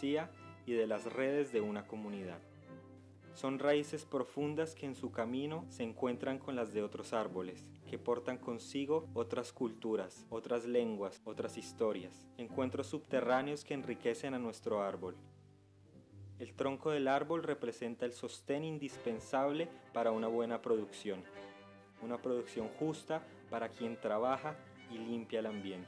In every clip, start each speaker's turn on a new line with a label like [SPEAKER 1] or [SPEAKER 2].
[SPEAKER 1] burguesía y de las redes de una comunidad. Son raíces profundas que en su camino se encuentran con las de otros árboles, que portan consigo otras culturas, otras lenguas, otras historias, encuentros subterráneos que enriquecen a nuestro árbol. El tronco del árbol representa el sostén indispensable para una buena producción, una producción justa para quien trabaja y limpia el ambiente.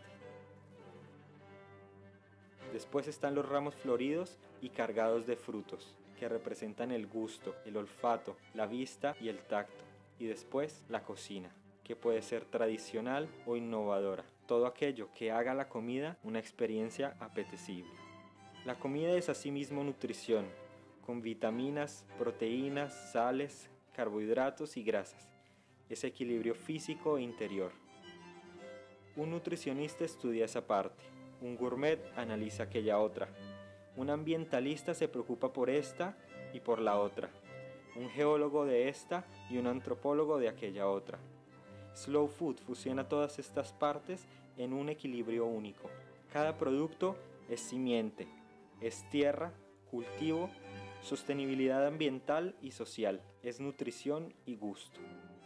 [SPEAKER 1] Después están los ramos floridos y cargados de frutos, que representan el gusto, el olfato, la vista y el tacto. Y después la cocina, que puede ser tradicional o innovadora, todo aquello que haga la comida una experiencia apetecible. La comida es asimismo nutrición, con vitaminas, proteínas, sales, carbohidratos y grasas. Es equilibrio físico e interior. Un nutricionista estudia esa parte, un gourmet analiza aquella otra. Un ambientalista se preocupa por esta y por la otra, un geólogo de esta y un antropólogo de aquella otra. Slow Food fusiona todas estas partes en un equilibrio único. Cada producto es simiente, es tierra, cultivo, sostenibilidad ambiental y social, es nutrición y gusto.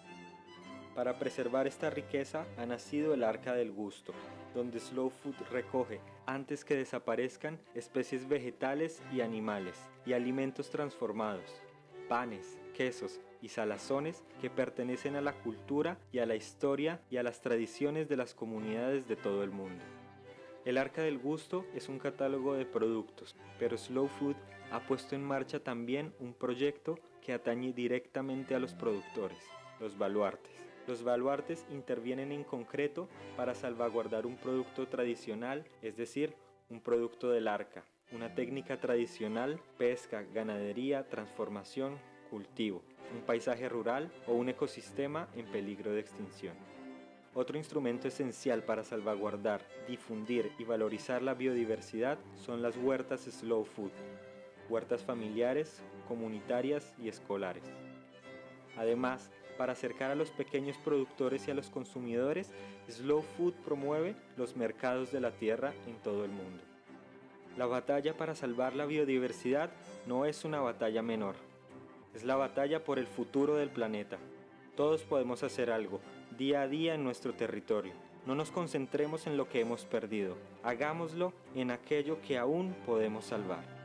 [SPEAKER 1] Para preservar esta riqueza ha nacido el Arca del Gusto, donde Slow Food recoge, antes que desaparezcan, especies vegetales y animales, y alimentos transformados, panes, quesos y salazones que pertenecen a la cultura y a la historia y a las tradiciones de las comunidades de todo el mundo. El Arca del Gusto es un catálogo de productos, pero Slow Food ha puesto en marcha también un proyecto que atañe directamente a los productores, los baluartes. Los baluartes intervienen en concreto para salvaguardar un producto tradicional, es decir, un producto del arca, una técnica tradicional, pesca, ganadería, transformación, cultivo, un paisaje rural o un ecosistema en peligro de extinción. Otro instrumento esencial para salvaguardar, difundir y valorizar la biodiversidad son las huertas Slow Food, huertas familiares, comunitarias y escolares. Además, para acercar a los pequeños productores y a los consumidores, Slow Food promueve los mercados de la tierra en todo el mundo. La batalla para salvar la biodiversidad no es una batalla menor, es la batalla por el futuro del planeta. Todos podemos hacer algo, día a día en nuestro territorio. No nos concentremos en lo que hemos perdido, hagámoslo en aquello que aún podemos salvar.